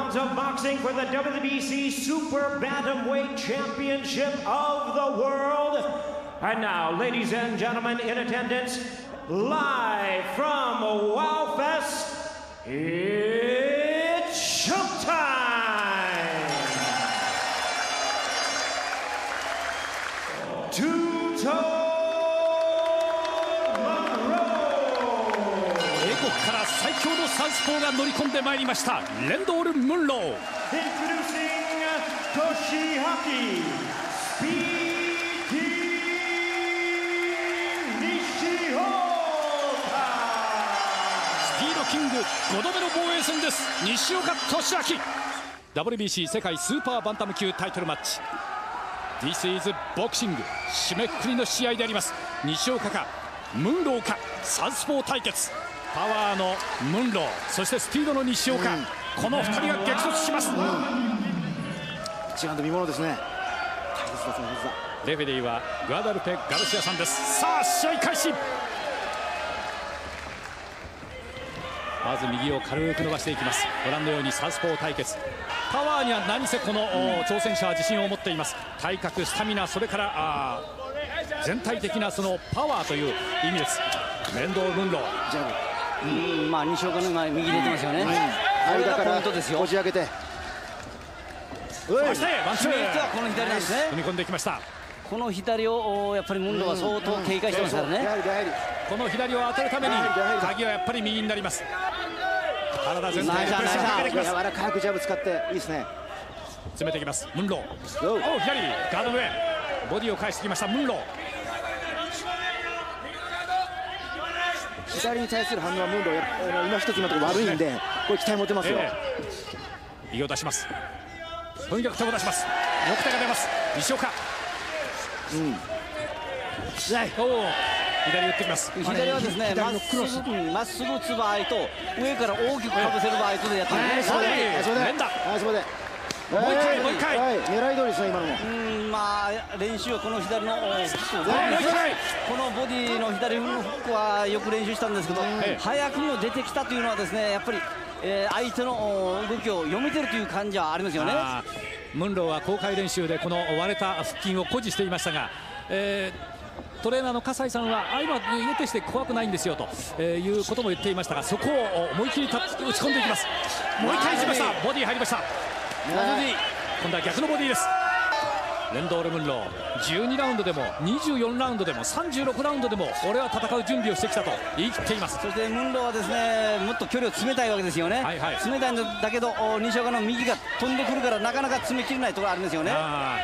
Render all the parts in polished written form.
rounds of boxing for the WBC Super Bantamweight Championship of the world. And now, ladies and gentlemen in attendance, live from WowFest, it's showtime! Two-Toe から最強のサウスポーが乗り込んでまいりました。レンドール・ムンロー。 Introducing Toshiaki Speedy Nishioka。 スピードキング5度目の防衛戦です。西岡俊明。WBC 世界スーパーバンタム級タイトルマッチ。This is ボクシング締めくくりの試合であります。西岡かムンローか、サウスポー対決。パワーのムンロー、そしてスピードの西岡、この2人が激突します。 一丸と見ものですね。 レフェリーはグアダルペ・ガルシアさんです。さあ試合開始。まず右を軽く伸ばしていきます。ご覧のようにサウスポー対決。パワーには何せこの挑戦者は自信を持っています。体格、スタミナ、それから全体的なそのパワーという意味です。レンドール・ムンロー。 まあ西岡の今右出てますよね。 間からポイントですよ。 押し上げて、 そしてワンツー、 この左なんですね。 踏み込んでいきました。 この左をやっぱりムンローは相当警戒してますからね。 この左を当てるために鍵はやっぱり右になります。体全体でプレッシャーをかけてきます。 柔らかくジャブ使っていいですね。 詰めていきますムンロー。左ガードの上、ボディを返してきましたムンロー。 左に対する反応はムンロー今一つ今のところ悪いんで、これ期待持てますよ。 右を出します。とにかく手を出します。持ち手が出ます。西岡。左打ってきます。 左はですね、まっすぐ打つ場合と上から大きくかぶせる場合とでやってるね。 連打。もう一回狙い通りですね今のも。 まあ練習はこの左のこのボディの左フックはよく練習したんですけど、早くも出てきたというのはですね、やっぱり相手の動きを読めてるという感じはありますよね。 ムンローは公開練習でこの割れた腹筋を誇示していましたが、トレーナーの葛西さんは今予定して怖くないんですよということも言っていましたが、そこを思い切り打ち込んでいきます。もう一回打ちました。ボディ入りました。今度は逆のボディです。レンドール・ムンロー、12ラウンドでも24ラウンドでも36ラウンドでも俺は戦う準備をしてきたと言い切っています。 そしてムンローはですね、もっと距離を詰めたいわけですよね。詰めたいんだけど西岡の右が飛んでくるからなかなか詰めきれないところありますよね。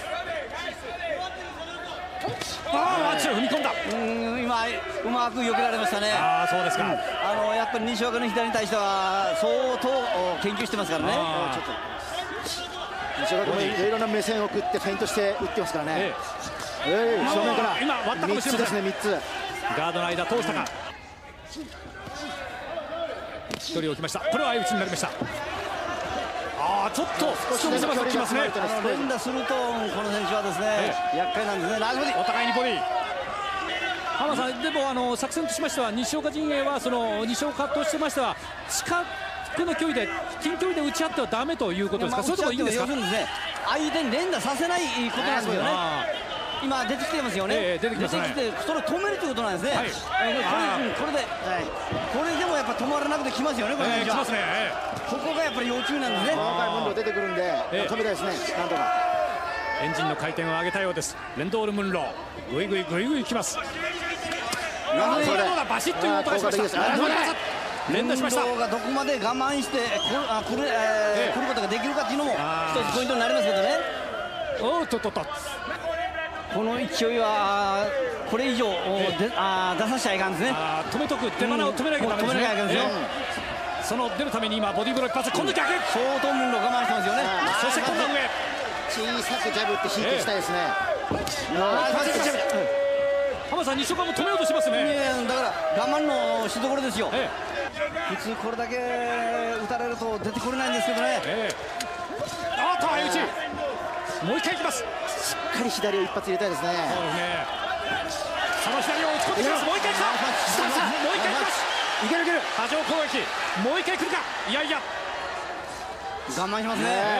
踏み込んだ。 今うまく避けられましたね。 そうですか。 やっぱり西岡の左に対しては相当研究してますからね。 西岡君もいろいろな目線を送ってフェイントして打ってますからね。正面から今割ったかもしれません。 3つですね、3つ。 ガードの間通したか。1人置きました。これは相打ちになりました。ちょっと少し見せます。きますね。 連打するとこの選手はですね、厄介なんですね。 お互いにボディ。浜田さん、でも作戦としましては西岡陣営はその西岡としてましては近くの距離で近距離で打ち合ってはダメということですか。それともいいんですか。 相手に連打させないことなんですよね。今出てきてますよね。出てきてそれを止めるということなんですね。これでもやっぱ止まらなくてきますよね。これきますね。 ここがやっぱり要注意なんですね。 ムンロー出てくるんで止めたいですね。なんとかエンジンの回転を上げたようです。レンドール・ムンロー、ぐいぐいいきます。バシッという音がしました。連打しました。 がどこまで我慢して来ることができるかっていうのも一つポイントになりますけどね。この勢いはこれ以上出させちゃいかんですね。 止めとく、手花を止めなきゃダメですね。その出るために今ボディーブロー一発、今度逆。 相当ムンロー我慢してますよね。 そして今度は上。 小さくジャブって引いていきたいですね。 浜田さん、西岡も止めようとしますね。 だから我慢のしどころですよ。普通これだけ打たれると出てこれないんですけどね。 相打ち。もう一回いきます。 しっかり左を一発入れたいですね。 その左を打ち込んできます。もう一回来た。もう一回いきます。 いける。 波状攻撃。もう一回来るか。いやいや。 我慢しますね。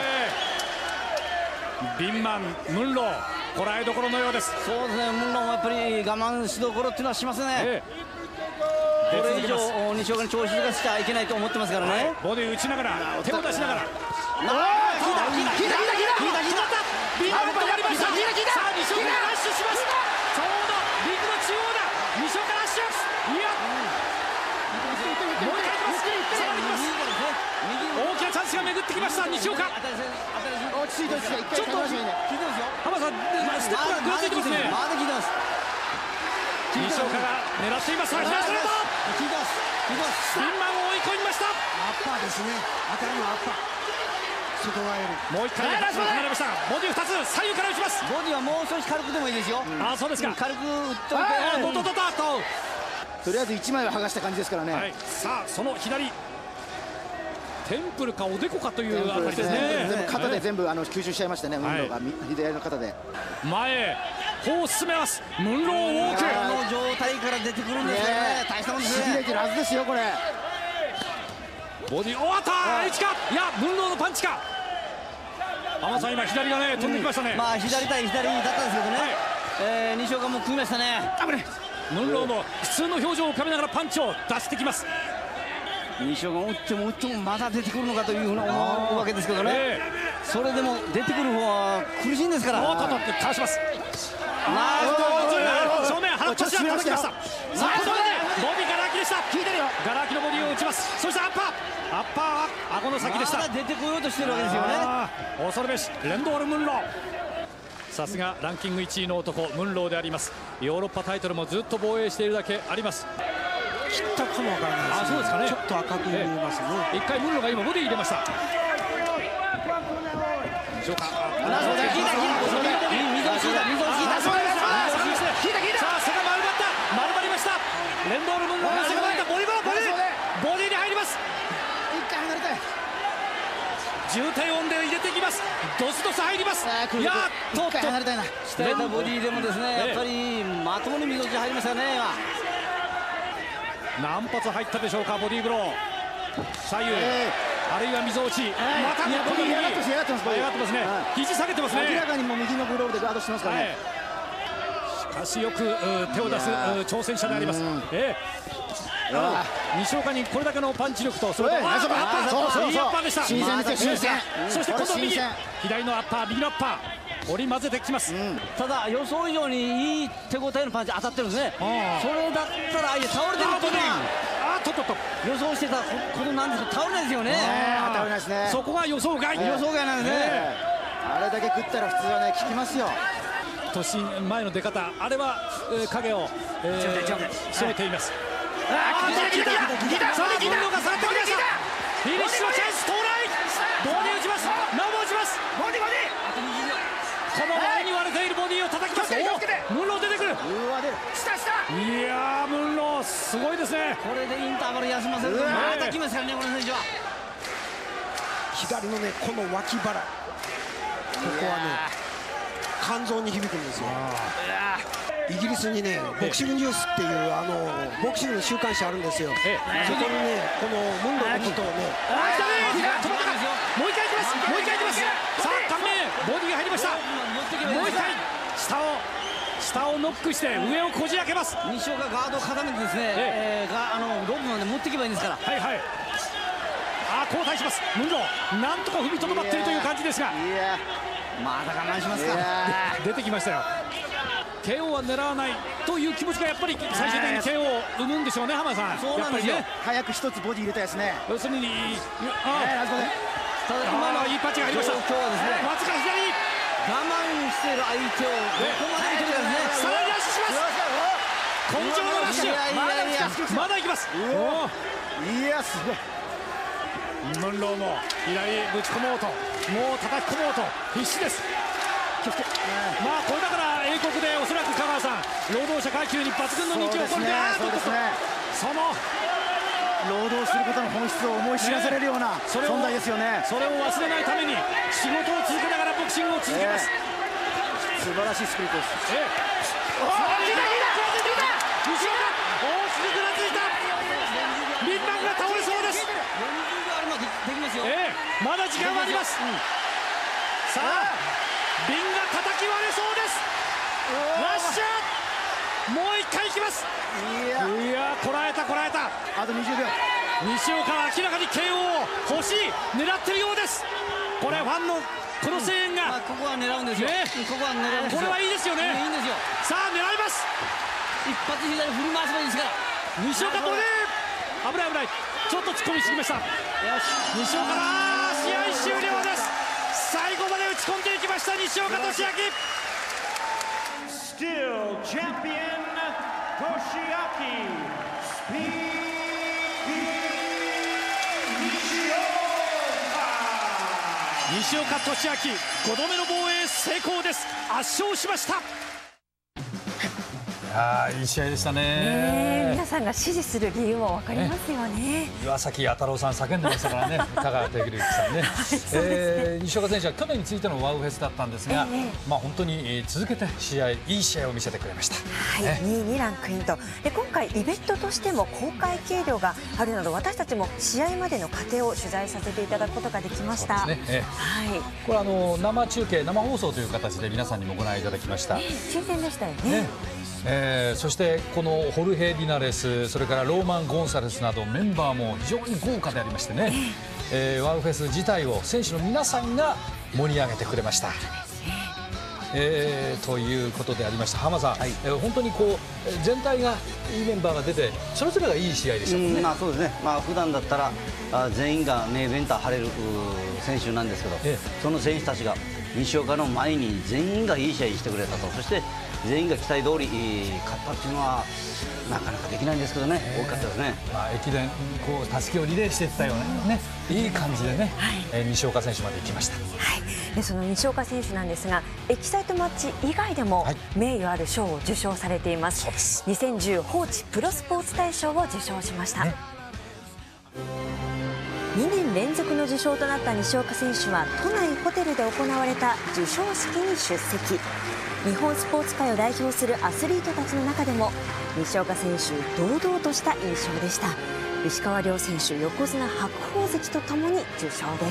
ビンマン、ムンロー、こらえどころのようです。 そうですね、ムンローもやっぱり我慢しどころっていうのはしますね。これ以上西岡に調子がしちゃいけないと思ってますからね。 ボディ打ちながら、手を出しながら、 引いたビンマン止まりました。さあ西岡がラッシュします。ちょうどリングの中央だ。西岡ラッシュ。いや、もう一回いきます。さらにいきます。大きなチャンスが巡ってきました西岡。 落ち着いて落ち着いて、 ちょっと浜田さんステップがぐらついてますね。 まだ聞いてます。 西岡が狙っています。左ストレート。 聞いてます。 ビンマンを追い込みました。 アッパーですね。当たりのアッパー。外側より。 もう一回離れました。ボディ2つ左右から打ちます。 ボディはもう少し軽くでもいいですよ。 あ、そうですか。 軽く打っといて。 とりあえず1枚は剥がした感じですからね。 さあその左。テンプルかおでこかというあたりですね。 肩で全部吸収しちゃいましたね、ムンローが左の肩で。 前へ歩を進めます。ムンローウォーク。 あの状態から出てくるんですよね。大したもんですね。 しびれてるはずですよこれ。 ボディ終わった。エッジか。いや、ムンローのパンチか。浜さん今左がね飛んできましたね。 まあ左対左だったんですけどね。西岡も組みましたね。 ムンローも普通の表情を浮かべながらパンチを出してきます。 西岡が打ってもまだ出てくるのかというふうに思うわけですけどね。それでも出てくる方は苦しいんですから。 おっとっとかわします。正面腹腰を叩きました。さあそれでボディガラ空きでした。効いてるよ。ガラ空きのボディを打ちます。そしてアッパーは顎の先でした。 まだ出てこようとしてるわけですよね。 恐るべしレンドール・ムンロー。さすがランキング1位の男ムンローであります。ヨーロッパタイトルもずっと防衛しているだけあります。 切ったかもわからないですね。 あ、そうですかね。 ちょっと赤く見えますね。 一回ムンローが今ボディ入れました。西岡。丸まりました。レンドール・ムンローがセカンドボディに入ります。 一回離れたい。 重低音で入れてきます。ドスドス入ります。いやっと離れたいな。 鍛えたボディでもですね、やっぱりまともに溝落ち入りましたね。 何発入ったでしょうか。ボディーブロー左右、あるいは溝落ち。またボディ上がってますね。 肘下げてますね。 明らかにも右のグローブでガードしてますからね。 しかしよく手を出す挑戦者であります。西岡にこれだけのパンチ力とそれといいアッパーでした。 新鮮ですよ、新鮮。 そして今度右左のアッパー、右のアッパー織り交ぜてきます。 ただ予想以上にいい手応えのパンチ当たってるんですね。それだったら相手倒れてると予想してたことなんですけど倒れないですよね。 倒れないですね。 そこが予想外なんですね。 あれだけ食ったら普通はね効きますよ。 年前の出方、あれは影を攻めています。さあムンローが下がってきました。フィニッシュのチャンス到来。ボディ打ちます。なおも打ちます。この前に割れているボディを叩きます。ムンロー出てくる。いやームンローすごいですね。 これでインターバル休ませるとまたきますからね、この選手は。 左のねこの脇腹、ここはね肝臓に響くんですよ。イギリスにねボクシングニュースっていうボクシングの週刊誌あるんですよ。そこにねこのムンローのことをね。 もう一回いきます。さあ顔面ボディが入りました。もう一回下をノックして上をこじ開けます。 西岡ガードを固めてですね、ロープまで持っていけばいいんですから。 交代します。ムンローなんとか踏みとどまっているという感じですが、 まだ我慢しますか。 出てきましたよ。KO は狙わないという気持ちがやっぱり最終的に KO を生むんでしょうね、浜田さん。 そうなんですよ。 早く一つボディ入れたいですね。 要するにただ今のいいパンチが入りました。 今日はですね松から左我慢している相手をどこまで見てるかですね。 さらにラッシュします。根性のラッシュ。まだいきます。 いやすごい。 ムンローも左ぶち込もうと、もう叩き込もうと必死です。まあこれだから英国でおそらく香川さん労働者階級に抜群の人気を誇って、その労働することの本質を思い知らされるような存在ですよね。 それを忘れないために仕事を続けながらボクシングを続けます。 素晴らしいスピリットです。 ビンマンが倒れそうです。 40秒あればできますよ。 まだ時間はあさあ瓶が叩き割れそうです。ラッシュ、もう1回いきます。いやこらえたこらえた。 あと20秒。 西岡は明らかに KO 欲しい、狙ってるようです。これファンのこの声援が、 ここは狙うんですよ、ここは狙うんですよ。 これはいいですよね。 いいんですよ。 さあ狙います。 一発左振り回せばいいですから。 西岡これ危ない危ない、ちょっと突っ込みすぎました。西岡だ、試合終了です。最後まで打ち込んでいきました西岡俊明。 Still champion Toshiaki 西岡俊明、5度目の防衛成功です。圧勝しました。いい試合でしたね。 皆さんが支持する理由も分かりますよね。 岩崎弥太郎さん叫んでましたからね。香川照之さんね。西岡選手は去年についてのワウフェスだったんですが、本当に続けていい試合を見せてくれました。 2位にランクインと。で今回イベントとしても公開計量があるなど、私たちも試合までの過程を取材させていただくことができました。 これ生中継生放送という形で皆さんにもご覧いただきました。 新鮮でしたよね。 そしてこのホルヘ・リナレス、それからローマン・ゴンサレスなどメンバーも非常に豪華でありましてね、ワウフェス自体を選手の皆さんが盛り上げてくれました。ということでありました。浜さん、本当に全体がいいメンバーが出て、それぞれがいい試合でしたもんね。 そうですね。普段だったら全員がメインイベンター張れる選手なんですけど、その選手たちが西岡の前に全員がいい試合してくれたと。そして全員が期待通り勝ったっていうのはなかなかできないんですけどね、大きかったですね。 駅伝たすきをリレーしていったようなね、いい感じでね、西岡選手まで行きました。 でその西岡選手なんですが、エキサイトマッチ以外でも名誉ある賞を受賞されています。2010放置プロスポーツ大賞を受賞しました。2年連続の受賞となった西岡選手は都内ホテルで行われた授賞式に出席。日本スポーツ界を代表するアスリートたちの中でも西岡選手堂々とした印象でした。石川遼選手、横綱白鵬関とともに受賞です。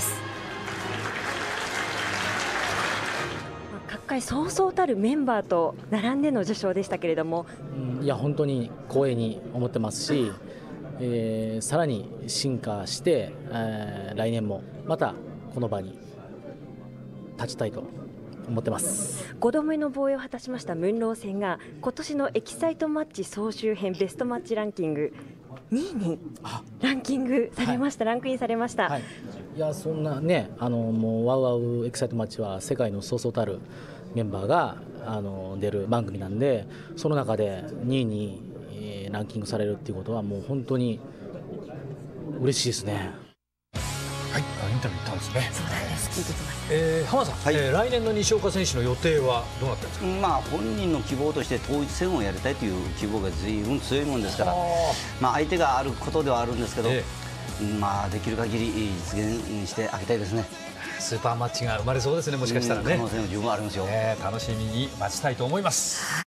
各界そうそうたるメンバーと並んでの受賞でしたけれども、 いや本当に光栄に思ってますし、さらに進化して、来年もまたこの場に立ちたいと思ってます。 5度目の防衛を果たしましたムンロー戦が今年のエキサイトマッチ総集編ベストマッチランキング2位にランキングされました、ランクインされました。 いやそんなね、もうワウワウエキサイトマッチは世界のそうそうたるメンバーが出る番組なんで、その中で2位に、ランキングされるっていうことはもう本当に嬉しいですね。 インタビュー行ったんですね。 そうなんです、聞いてきました。 浜さん、来年の西岡選手の予定はどうなってるんですか。 本人の希望として統一戦をやりたいという希望が随分強いもんですから、相手があることではあるんですけど、できる限り実現してあげたいですね。 スーパーマッチが生まれそうですね、もしかしたらね。 可能性も十分ありますよ。 楽しみに待ちたいと思います。